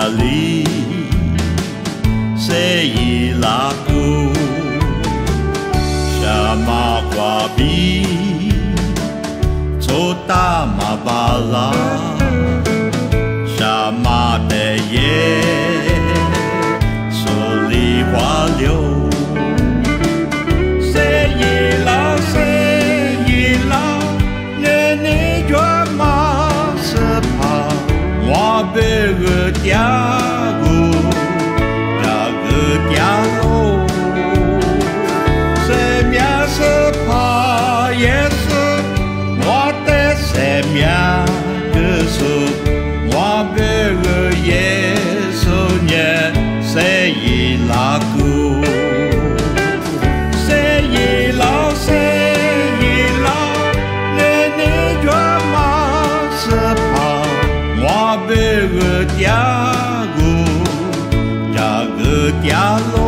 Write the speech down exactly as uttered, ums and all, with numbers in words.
里谁拉古什么花比抽大马巴拉什么的耶手里花流谁一老谁一老年年月马是怕我被个掉过那个掉落谁面是怕也是我的谁面个是我被个耶稣念谁一拉古谁一老谁一老年年月马是怕我被个掉过这个掉落